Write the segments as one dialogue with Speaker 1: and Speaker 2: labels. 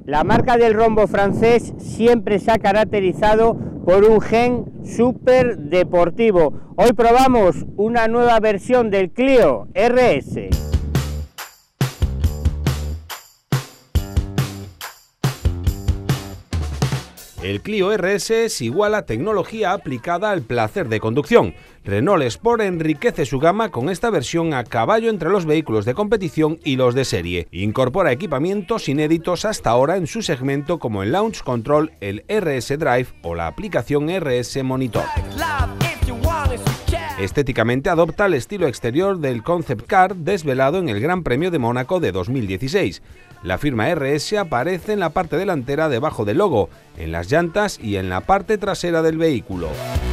Speaker 1: La marca del rombo francés siempre se ha caracterizado por un gen súper deportivo. Hoy probamos una nueva versión del Clio RS.
Speaker 2: El Clio RS es igual a tecnología aplicada al placer de conducción. Renault Sport enriquece su gama con esta versión a caballo entre los vehículos de competición y los de serie. Incorpora equipamientos inéditos hasta ahora en su segmento como el Launch Control, el RS Drive o la aplicación RS Monitor. Estéticamente adopta el estilo exterior del Concept Car desvelado en el Gran Premio de Mónaco de 2016. La firma RS aparece en la parte delantera debajo del logo, en las llantas y en la parte trasera del vehículo.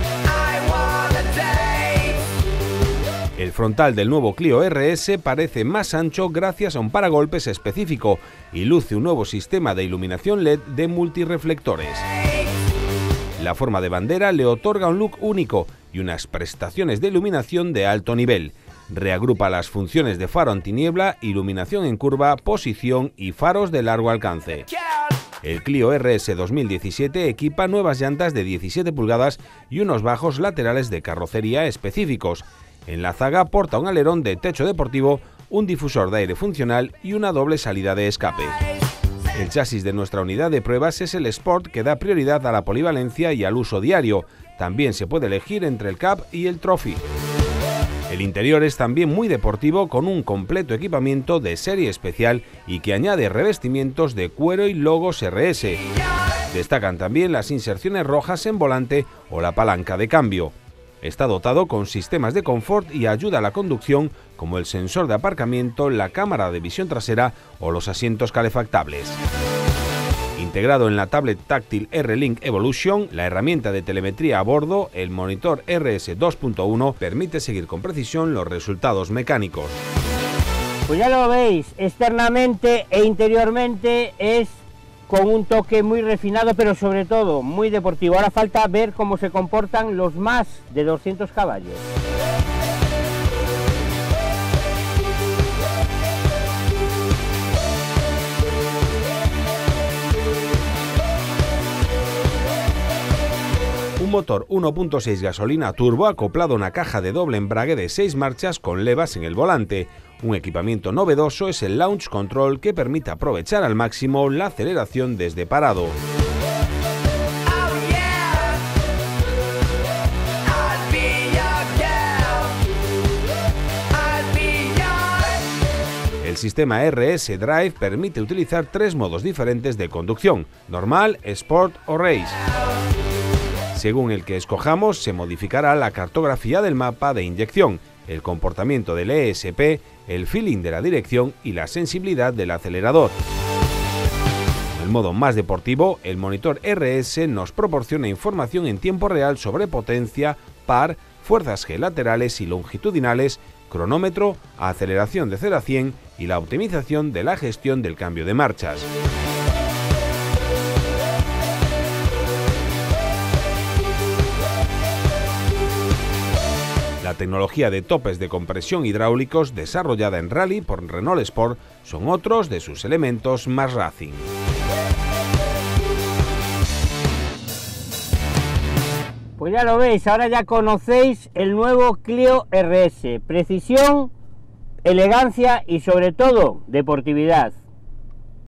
Speaker 2: El frontal del nuevo Clio RS parece más ancho gracias a un paragolpes específico y luce un nuevo sistema de iluminación LED de multirreflectores. La forma de bandera le otorga un look único y unas prestaciones de iluminación de alto nivel. Reagrupa las funciones de faro antiniebla, iluminación en curva, posición y faros de largo alcance. El Clio RS 2017 equipa nuevas llantas de 17 pulgadas y unos bajos laterales de carrocería específicos. En la zaga porta un alerón de techo deportivo, un difusor de aire funcional y una doble salida de escape. El chasis de nuestra unidad de pruebas es el Sport, que da prioridad a la polivalencia y al uso diario. También se puede elegir entre el Cup y el Trophy. El interior es también muy deportivo, con un completo equipamiento de serie especial y que añade revestimientos de cuero y logos RS. Destacan también las inserciones rojas en volante o la palanca de cambio. Está dotado con sistemas de confort y ayuda a la conducción como el sensor de aparcamiento, la cámara de visión trasera o los asientos calefactables. Integrado en la tablet táctil R-Link Evolution, la herramienta de telemetría a bordo, el monitor RS 2.1 permite seguir con precisión los resultados mecánicos.
Speaker 1: Pues ya lo veis, externamente e interiormente es con un toque muy refinado, pero sobre todo muy deportivo. Ahora falta ver cómo se comportan los más de 200 caballos.
Speaker 2: Un motor 1.6 gasolina turbo acoplado a una caja de doble embrague de 6 marchas con levas en el volante. Un equipamiento novedoso es el Launch Control, que permite aprovechar al máximo la aceleración desde parado. El sistema RS Drive permite utilizar 3 modos diferentes de conducción: normal, Sport o Race. Según el que escojamos, se modificará la cartografía del mapa de inyección, el comportamiento del ESP, el feeling de la dirección y la sensibilidad del acelerador. En el modo más deportivo, el monitor RS nos proporciona información en tiempo real sobre potencia, par, fuerzas G laterales y longitudinales, cronómetro, aceleración de 0 a 100 y la optimización de la gestión del cambio de marchas. La tecnología de topes de compresión hidráulicos desarrollada en Rally por Renault Sport son otros de sus elementos más racing.
Speaker 1: Pues ya lo veis, ahora ya conocéis el nuevo Clio RS. Precisión, elegancia y sobre todo deportividad.